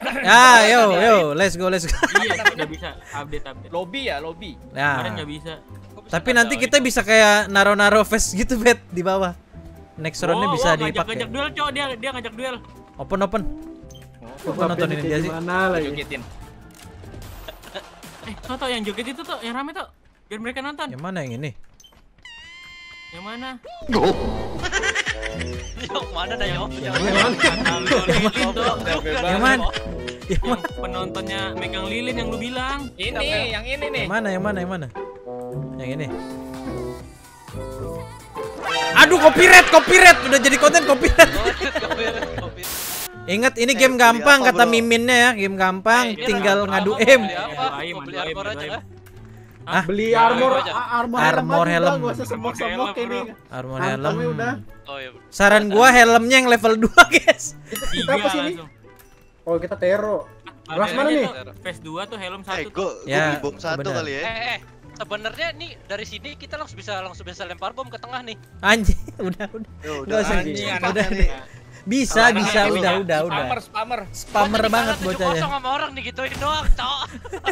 Ya, yo, let's go. Iya, udah bisa update. Lobby ya, lobby. Kemarin Ya. nggak bisa. Tapi nanti kita bisa kayak naro face gitu, Bet, di bawah. Next round-nya bisa dipakai. Ngajak duel, Cok. Dia ngajak duel. Open. Gua nontonin dia sih. Mana lagi? Jogetin. Tuh yang joget itu tuh, yang rame tuh. Biar mereka nonton. Yang mana yang ini? Yang mana? Yang mana dah, Yo? Yang mana? Yang penontonnya megang lilin yang lu bilang. Yang ini nih. Yang mana? Yang ini. Aduh, copyright. Udah jadi konten copyright. Ingat ini game gampang kata miminnya ya, game gampang, tinggal ngadu aim. Beli armor aja. Beli armor helm. Gak usah semok-semok ini. Armor Hantamnya helm. udah. Oh iya. Saran gua helmnya yang level 2, guys. Kita apa sih ini? Oh, kita Tero. Ras mana nih? Phase 2 tuh helm 1 tuh. Gua Ya, beli bom 1 bener. kali ya. Sebenarnya nih dari sini kita langsung bisa lempar bom ke tengah nih. Anjing, udah. Ya Nggak usah anjing, gitu. anaknya Udah. nih. Bisa, udah. Spammer. Spammer banget bocahnya. Kosong sama orang nih gituin doang, Cok.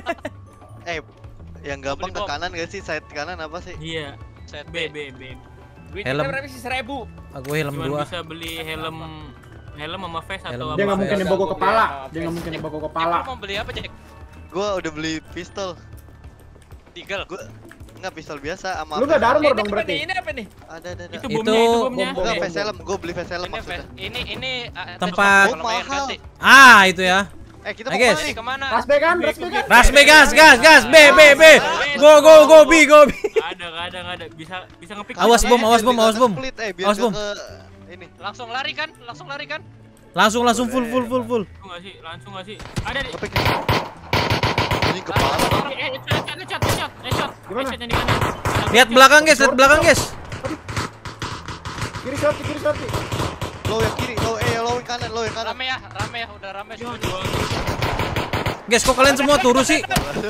Yang gampang ke kanan gak sih? Side kanan apa sih? Iya. Set B. Duitnya Helm. berapa sih? 1000. Aku helm Cuman 2. bisa beli helm sama face atau Dia nggak apa. mungkin nembok kepala. Dia nggak mungkin nembok kepala. Lu mau beli apa, Jack? Gua udah beli pistol. Deagle. Gua enggak pistol biasa sama. Lu nggak ada armor dong Ini berarti. apa nih? Ada. Itu Itu bomnya. Enggak face helm, gua beli face helm Ini maksudnya. ini Tempat. kalau main Mahal. ganti. Itu ya. Kita Ayo, mau guys. kemana nih? Kemana? Ras B kan? Gas. B. Go B. Ada. Bisa ngepick. Awas bom. Split, biar Awas, gak bom. ke ini. Langsung lari kan? Langsung full. Langsung nggak sih? Ada di. Kepik. Ini kepala. Headshot. Gimana? Headshot yang di kanan. Lihat belakang, guys. Kiri shot. Low yang kiri, low yang kanan. Rame ya, udah rame semua. Guys, kok kalian semua turu sih?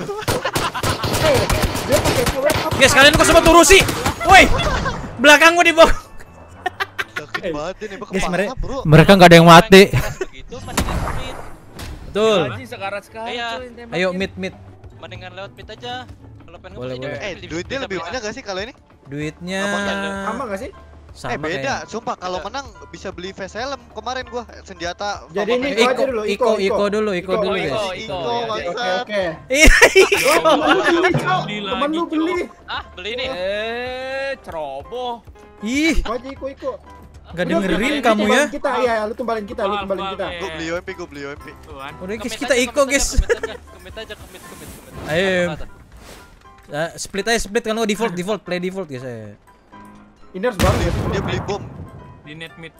Dia pakai power up. Guys, kalian kok semua turu sih? Woi. Belakang gua di bawah. Sakit banget ini, Guys, kepala, bro. mereka nggak ada yang mati. Begitu mendingan mid. Betul. Anjing sekarat sekali. Iya. cuy, tembak. Ayo mid. Mendingan lewat mid aja. Kalau pengen Boleh, ngebeli, boleh. beli Duitnya bisa lebih beli. banyak gak sih kalau ini? Duitnya Sama nggak sih? sama Beda, kayaknya. sumpah kalau menang bisa beli face helm kemarin gua senjata. Jadi ini sama- gua aja dulu. Iko dulu guys. Iko, Oke, bangsat. oke. Iya. Beli Temen lu lagi, beli. Beli nih. Ceroboh. Ih, Iko. nggak Lu dengerin tumbalin kamu ya. Kita, iya, lu tumbalin kita. Gua beli UMP. Tuan. Udah guys, Commit kita aja, Iko commit guys. aja, commit aja. Ayo. Split kan lo default, play default guys. Ini harus banget ya. Dia beli bom. Di net mid.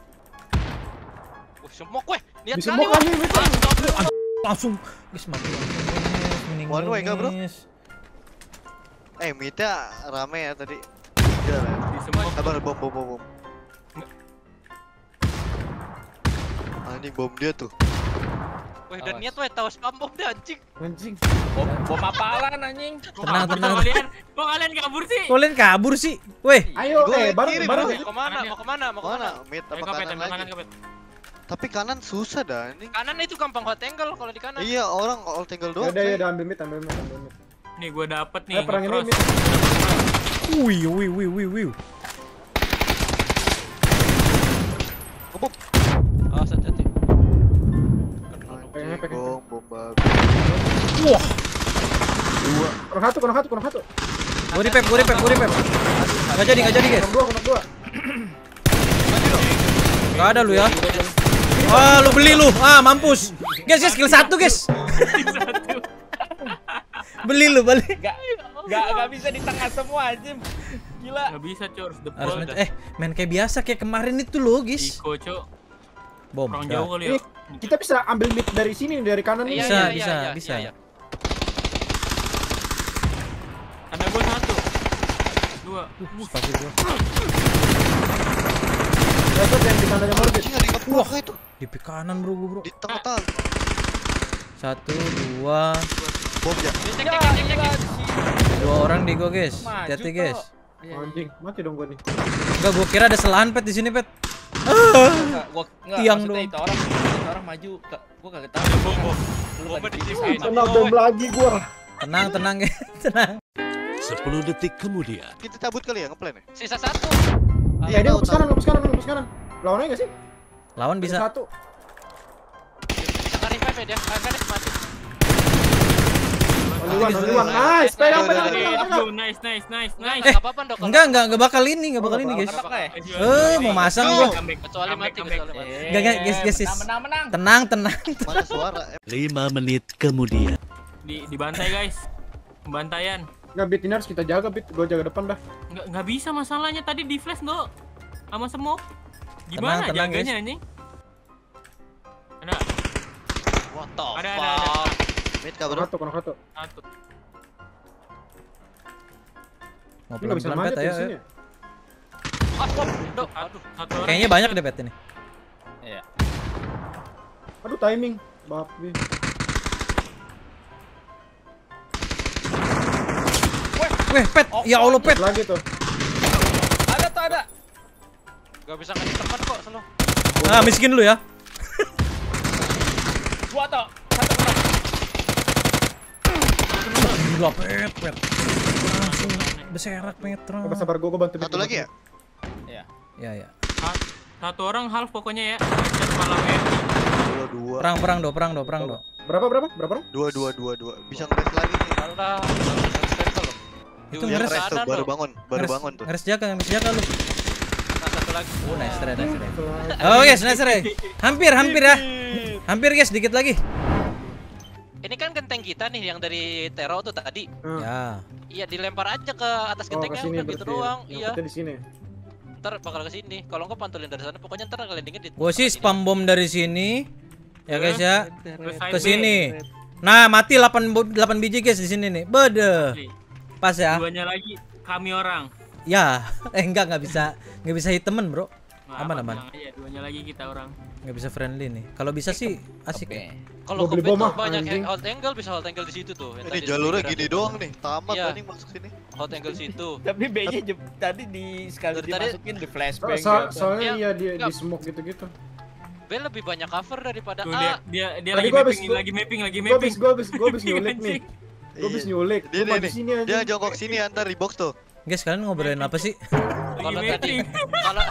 Semok weh. Lihat Bisa kali. mau kan nih, Langsung guys mati. One way kah, bro? Midnya rame ya tadi. Tiga lah. Di semua. Sabar, bom. Anjing bom dia tuh. Weh, udah niat weh tahu spam bom deh anjing. Anjing. Bom apalan anjing. Tenang. Kok kalian kabur sih? Kalian kabur sih. Weh, Ayo, Gua bareng. kiri, bareng. bro. Mau kemana? Mana? Mid apa kanan lagi? Tapi kanan susah dah ini. Kanan itu gampang hot angle kalau di kanan. Iya, orang all tangle doang. Yaudah, coy. yaudah ambil mid. Nih gua dapet nih. Perang ini nge-cross. mid. wih. Ngebom. Oh, hati-hati. Pengen. Bom babi. Wah, Kurang satu. gua repep. Nggak jadi guys. Kurang dua. Nggak ada lu ya. Lu beli lu. Mampus. Guys, skill 1 guys. Beli. Gak bisa di tengah semua anjing. Gila. Nggak bisa, Cok, harus Harus default. main kayak biasa kayak kemarin itu loh, guys. Iko, Cok. Bom. Kurang dah. jauh kali ya. Ini kita bisa ambil mid dari sini, dari kanan nih. Bisa. Ada gua 1. 2. Pasti gua. Dapat yang di kanannya Morgan. Anjing ada yang ngeblok itu. Di pik kanan bro. Di tengah-tengah. 1, 2, Bom ya. Cek. 2 orang di gua guys. Maju, Hati-hati Tok. guys. Anjing, mati dong gua nih. Enggak, gua kira ada selahan pet di sini pet. Tiang maksudnya dong. itu orang maju, gua kagak tahu. Bomnya di sini. Kena bom lagi gua. Tenang guys, tenang. 10 detik kemudian. Kita cabut kali ya ngeplan ya? Sisa satu. Iya, dia ngepus kanan. Lawannya enggak sih? Lawan bisa. Satu. Bisa revive ya dia. Kan mati. Only one. Nice. Pegang. Nice. Enggak apa-apa dong. Enggak bakal ini guys. Apakah ya? Mau masang gua. Kecuali mati. Enggak guys. Menang. Tenang. Mana suara? 5 menit kemudian. Dibantai guys. Pembantaian. Enggak, Bit, ini harus kita jaga, Bit. Gua jaga depan dah. Nggak bisa masalahnya tadi di flash no. Sama smoke. Gimana Tenang, jaganya guys. anjing? Ada. What the Ada. fuck? Mid kah bro? Kono satu. Satu. Mau Ini enggak bisa pelan-pelan maju pet di ayo. sini. Aduh. Satu orang. Kayaknya banyak deh pet ini. Iya. Aduh, timing. Babi. Weh, pet. Ya Allah, pet. Lagi tuh. Ada. Gak bisa ngasih teman kok selalu. Ah, miskin lu ya. Dua toh. Satu menang. Gila, pet. Langsung berserak Metro. Coba sabar gua bantu Bit. Satu lagi ya? Iya. Ya. Satu orang half pokoknya ya. Headset malamnya. Dua. Perang do. Berapa orang? Dua. Bisa ngeres lagi nih. Alah. Itu Yang ngeres. ngeres tuh baru bangun tuh. Ngeres jaga lu. Nah, satu lagi. Oh, nice try. Oh, guys, nice try. Hampir ya. Hampir guys, dikit lagi. Ini kan genteng kita nih yang dari Tero tuh tadi. Ya. Iya, dilempar aja ke atas Oh, gentengnya kesini udah gitu berarti. doang. Yang Iya. kita di sini. Ntar bakal ke sini. Kalau enggak pantulin dari sana, pokoknya ntar landingnya di. Gua sih spam bom dari sini. Ya guys ya. Side Ke B. sini. Nah, mati 8 biji guys di sini nih. Bede. Pas ya. Duanya lagi kami orang. Ya, enggak bisa hit temen, Bro. Nah, Aman. tenang aja, duanya lagi kita orang. Nggak bisa friendly nih. Kalau bisa sih asik. Oke. Kalau Gua ke beli bom tuh ah, banyak anjing. hold angle, bisa hold angle di situ tuh. Yang Ini tadi jalurnya pikiran gini itu. doang nih. Tamat Iya. anjing masuk sini. Hold angle situ. Tapi B-nya tadi di sekali Dari tadi- dimasukin di flashbang. Soalnya Iya, iya di enggak. smoke gitu-gitu. B lebih banyak cover daripada Tuh, A. dia Tadi lagi gua mapping, habis- lagi mapping. Gua habis nyulik nih. Gua habis nyulik. Dia Gua di nih. sini aja. Dia jongkok sini antar di box tuh. Guys, kalian ngobrolin apa sih? Lagi Kalau tadi, mapping. kalau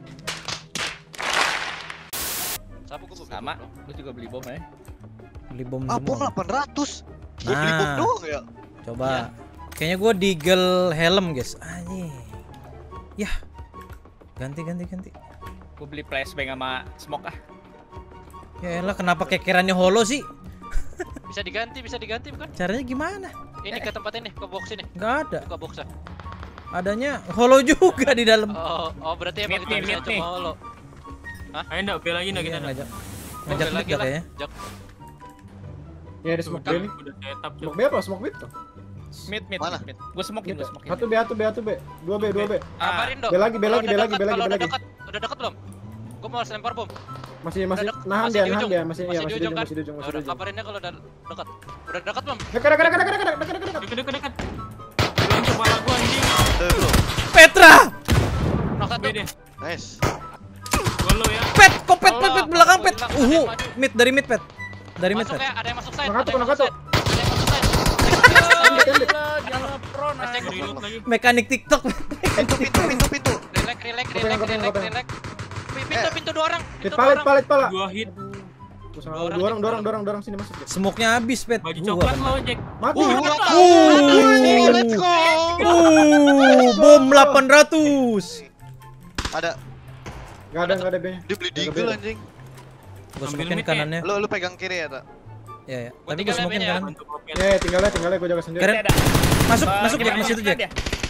Sapu gua beli Sama, bom, bro. lu juga beli bom ya. Beli bom Ah, bom semua. 800. Gua beli bom Nah. doang ya. Coba. Kayaknya gua digel helm, guys. Anjing. Yah. Ganti. Gua beli flashbang sama smoke ah. Ya elah, kenapa kekerannya holo sih? Bisa diganti bukan? Caranya gimana? Ini ke tempat ini, ke box ini. Nggak ada. Buka boxnya. Adanya holo juga di dalam. Oh, berarti emang Mid itu nih, bisa mid nih. cuma holo. Ayo enggak, bel lagi enggak kita. Iya, ngajak Oh, ngajak bel mid lagi dah lah. kayaknya. Jak. Ya ada smoke B nih. Udah setup Smoke Cok. B apa? Smoke mid tuh? Mid. Mana? Gua smokein. Satu B. 2 B. Kabarin dong. B lagi. Kalau udah dekat, udah dekat belum? Gua mau lempar bom. Masih Udah dek- nahan masih dia, di nahan ujung. dia. Masih Masih di ujung kan? masih di ujung. Udah kabarinnya kalau udah dekat. Udah dekat belum? Dekat. Dekat. Belum kepala gua anjing. Tuh bro. Petra! Knock satu. Beda. Nice. Golo ya. Pet, kok pet belakang pet. Hilang, maju. Mid dari mid pet. Dari mid Masuk pet. ya, ada yang masuk side. Knock Ada yang satu. masuk side. Ada yang masuk side. Jangan pro nah. Hashtag Reload lagi. Mekanik TikTok. Pintu. Relax. Pintu dua orang. Hit Pintu dua orang. palet pala. 2 hit. Dorong sini masuk. Smoke-nya habis pet. Baju Gua coklat kena. lo, Jack. Mati. Let's go. Bom 800. Ada. Enggak ada B-nya. Dia beli deagle anjing. Gua Ambil smokein mid ya. kanannya. Lu pegang kiri ya, Tak? Ya. Gua Tapi tinggal gua smokein levelnya. kanan. Untuk roket. Ya, tinggalnya gua jaga sendiri. Keren. Ada. Masuk Kita Jack, masih itu Jack. dia.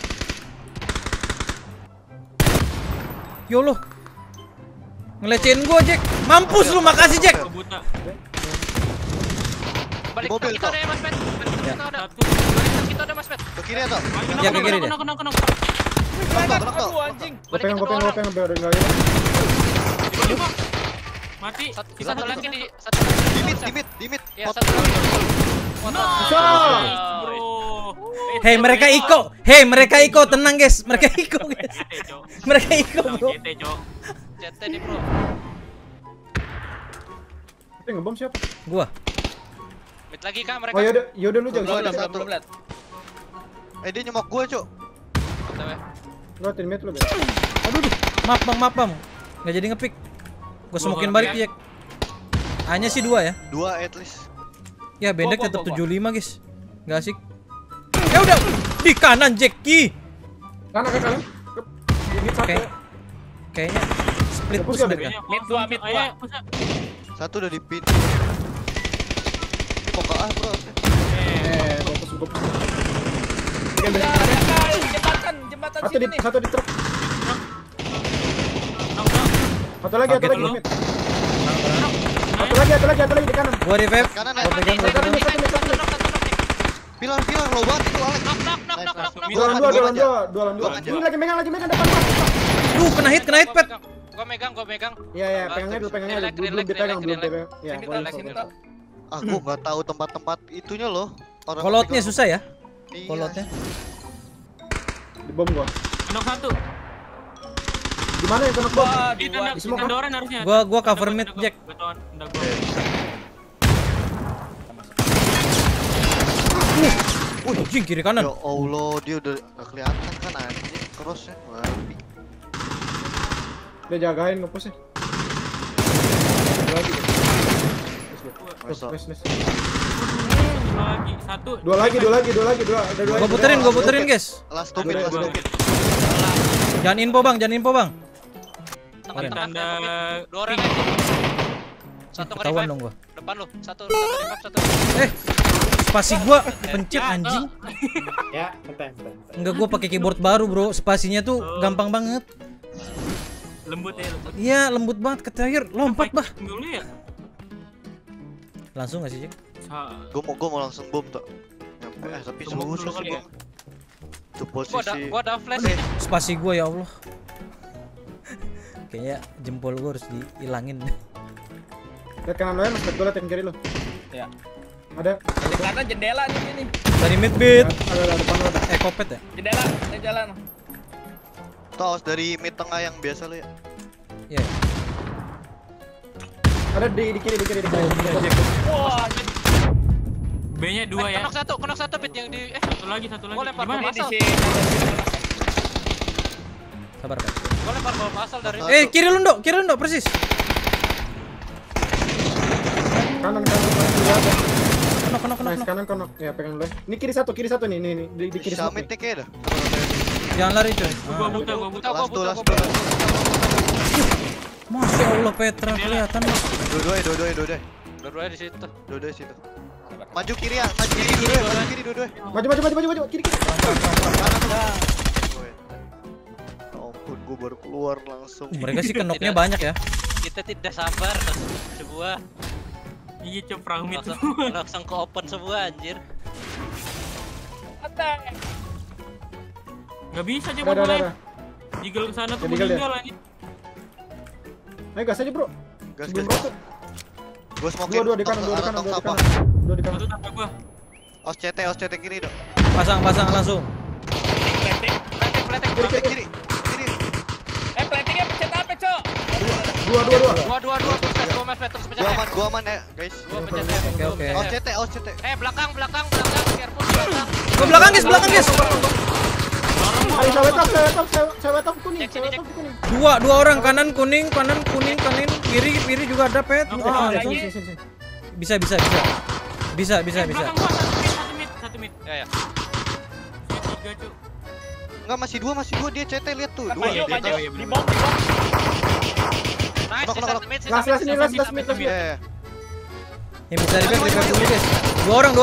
Yolo. Ngelecehin gua Jack. Mampus lu, makasih Jack. Gua buta. Balik Mobil kita kok. ada ya Mas Pet. Balik Ya. kita ada. Satu. Balik kita ada Mas Pet. Ke kiri ya, Tak? Ya, ke kiri dia. Kena. Aduh anjing. Gua Balik kita dua pengen orang. biar enggak ini. Mati. Satu lagi di satu lagi. Di mid. Ya, satu lagi. Bisa. Bro. Hei mereka Iko, tenang guys. Mereka Iko guys. Mereka Iko bro. GT, Cok. CT nih bro. Tapi ngebom siapa? Gua. Mid lagi kak mereka. Oh yaudah lu jaga Belum, sini. belum lihat. Dia nyemok gua, Cuk. OTW. Lu teammate lu, Bet. Aduh, maaf bang. Nggak jadi ngepick. Gua smokin balik Jack. Hanya sih 2 ya. 2 at least. Ya Bendek tetap 75 guys. Nggak asik. Ya udah di kanan Jackie. Kanan ke kanan. Oke. Kayaknya split Push push nggak, mereka. Mid 2, mid 2. Satu udah di pin. Ini mau ke A, bro. Gua push. Jembatan Satu sini nih. di truk. Satu lagi Kaget lu. mid. Satu lagi di kanan. Gua di vape. Kanan, Gua pegang. Pilar low banget itu, Alex. Dua lawan dua. Ini lagi megang depan. Kena hit pet. Gua megang. Iya, pegangnya dulu. Belum dipegang. Iya, Aku nggak tahu tempat-tempat itunya loh. Kolotnya susah ya? Iya. Kolotnya. Di bom gua. Knock 1. Di mana yang kena bom? Di tendoran harusnya. Gua cover mid Jack. Beton, udah gua. Anjing kiri kanan. Ya Allah, dia udah nggak kelihatan kan anjing crossnya. Waduh. Dia jagain ngepush ya. Dua lagi. Ada dua. Gua puterin guys. Last stupid. Jangan info bang. Tanda 2 orang. Satu Ketahuan nge-revive. dong gua. Depan lu. Satu revive, satu. Spasi gua pencet anjing. Ya, bentar. Enggak, gua pakai keyboard baru, Bro. Spasinya tuh gampang banget. lembut ya, lembut. Iya, lembut banget ke terakhir. Lompat, bah. Dulu ya. Langsung enggak sih, Jack? Gua mau langsung bom tuh. Tapi Tunggu susah dulu kali sih, ya. Bang. Itu posisi. Gua ada flash. Spasi gua ya Allah. Kayaknya jempol gua harus dihilangin. Lihat kanan lo ya, Mas. Gua liat yang kiri lo. Ya. Ada. Di kanan jendela nih ini. Dari mid bit. Ada depan lo ada. Kopet ya? Jendela, ada jalan. Tos dari mid tengah yang biasa lo ya. Iya. Ada di kiri. Wah, B-nya 2 ya. Kenok satu bit yang di Satu lagi. Gua lempar Gimana? bom di asal. sini. Sabar, Kak. Gua lempar bom asal dari Kiri lu, Ndok, persis. Kanan. Ada. Kenok. Nice, kanan konok. Ya, pegang dulu ya. Ini kiri satu nih. Nih. Di kiri satu. Samit nih kayak dah. Jangan lari, coy. Gua buta. Last two. Masya Allah, Petra kelihatan. Dua-duanya. dua-duanya di situ. Dua-duanya situ. Maju kiri dua-duanya. Maju. Kiri. Ya ampun, gua baru keluar langsung. Mereka sih kenoknya banyak ya. Kita tidak sabar semua. Iya, cok, perang mid. Langsung ke open semua anjir. Enggak bisa aja Ada. mulai. Jiggle ke sana tuh Jiggle ya? meninggal aja. Ayo gas aja, Bro. Gas. Sebelum roket. Gua smokin. Dua di kanan. Dua di kanan. Satu tangga gua. Os CT kiri dong. Pasang langsung. Planting. Kiri. Plantingnya pencet apa, Cok? Dua. Gua match terus pencet. Gua aman ya, guys. Gua pencet. Oke. Os CT. Belakang, careful belakang. Gua belakang, guys. Ayo, cewek top kuning. Dua orang, kanan kuning, kiri juga ada, Pet. Sini. Bisa. Belakang gua satu mid. Ya. Tiga, cok. Enggak, masih dua dia CT lihat tuh. Dua. Maju. Di bom. Nice, Kenok. sisa mid. Iya. Yang bisa revive dulu, guys. Dua orang.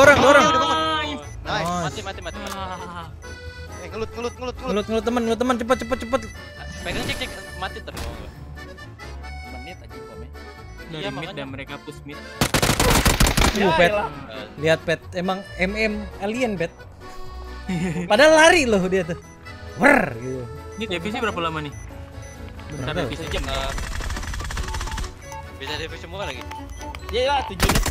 Nice. Mati. Ah. Ngelut. Teman, cepet. Pegang cek mati terus. Menit aja bomnya. Dari Iya, mid makanya. dan mereka push mid. Pet. Lihat, Pet. Emang alien, Pet. Padahal lari loh dia tuh. Wer gitu. Ini defisi berapa lama nih? Bentar, Berapa? defisi jam. Bisa DP semua lagi. Iya, 7 menit.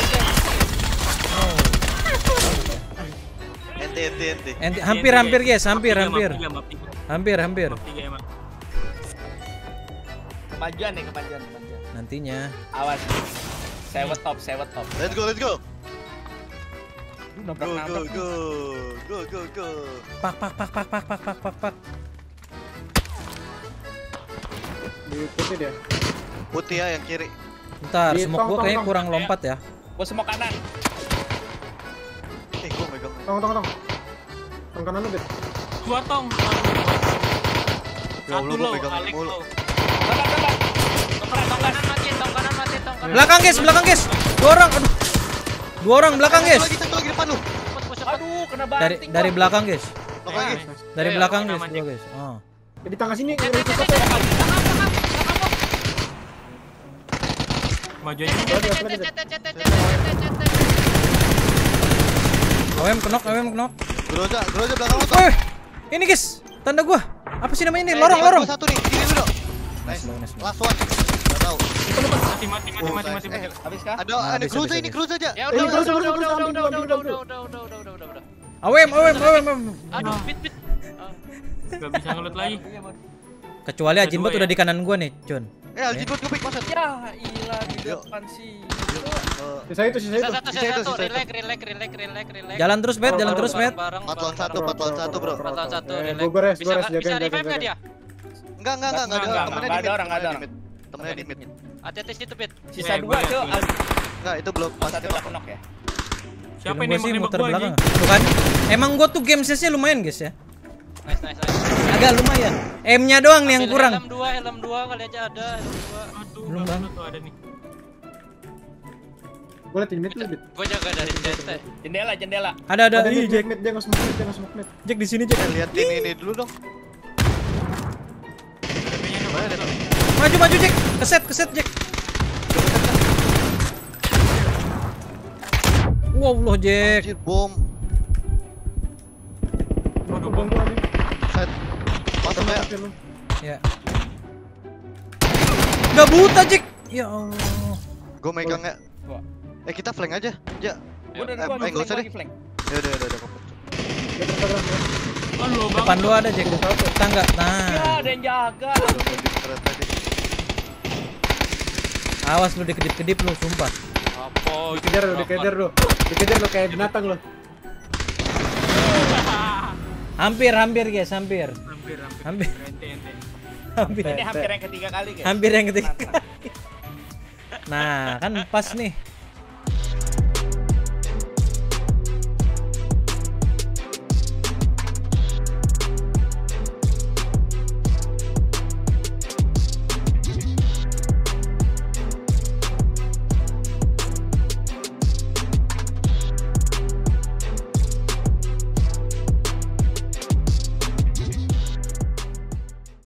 Ente. Hampir, guys. Hampir. Map 3 Hampir. emang. Kemajuan. Nantinya. Awas. Sewet top. Let's go. Go. Nabrak. Pak. Di putih dia. Putih ya yang kiri. Bentar, Di smoke gua tong, kayaknya tong. kurang lompat ya. Gua semua kanan. Gua megang. Tong. Tong kanan lu, Bet. 2 tong. Ya Allah, Satu gua lo, megang Alex mulu. lo. Tong kanan mati. Belakang guys. 2 orang. Aduh. 2 orang belakang guys. Satu lagi depan lu. Aduh, kena banting. Dari belakang guys. Nok lagi. Dari Ayo, belakang oke, guys, aman, dua guys. Oh. Ya, di tengah sini. Maju aja. AWM knock. Groza belakang lu. Woi, ini guys, tanda gua. Apa sih namanya ini? Lorong. Satu nih, kiri dulu. Nice. Nice. Last one. Enggak tahu. Mati. Habis kah? Ada bisa, Groza bisa, ini, bisa. Groza aja. Ya Ini udah. Udah. AWM. Aduh, bit. Gak bisa ngelut lagi. Kecuali Ajinbot udah di kanan gua nih, John. Aljibot nge-pick masa. Ya, ilah di depan sih. Sisa itu. Sisa satu. Sisa itu. Relax. Jalan terus, Bet. Bareng. 4 lawan 1, bro. 4 lawan 1, Eh, relax. gua beres, Bisa jagain. revive nggak dia? Enggak ada. Nggak ada orang. Temennya di mid. Hati-hati situ, Bit. Sisa 2, boleh, Cok. boleh. Enggak, itu belum pas Satu udah knock ya. Siapa Film ini gua sih nembak muter gua belakang. anjing? Tuh kan. Emang gua tuh game sense-nya lumayan, guys ya. Nice. Agak lumayan. M-nya doang nih yang Ambil kurang. helm 2 kali aja ada helm 2. Aduh, Belum, Bang. tuh ada nih. Gua liat mid lu, Bet. Gua jaga dari CT. Jendela. Ada. Ada Ih, Jack. mid, dia nge-smoke mid. Jack di sini, Jack. liatin ini dulu dong. Mana ada? Maju, Jack. Keset, Jack. Wow, loh, Jack. Anjir, bom. Waduh, Bom gua nih. Set. Masuk ya. Oke, lu. Ya. Gak buta, Jack. Ya Allah. Gua megang ya. Gua. Kita flank aja. Ya. Gua udah Enggak usah deh. flank. Ya udah komplit. Dia terserah, ya. Halo, Bang. Depan lu ada, Jack. Tangga. Ya, Nah. ada yang jaga. Keren tadi. Awas lu dikedip-kedip lu, sumpah. Apa? Dikejar lu. Dikejar lu kayak binatang lu. Hampir, guys, hampir. Hampir. Ente. Hampir. Ini hampir yang ketiga kali, guys. Hampir yang ketiga. Nah, kan pas nih.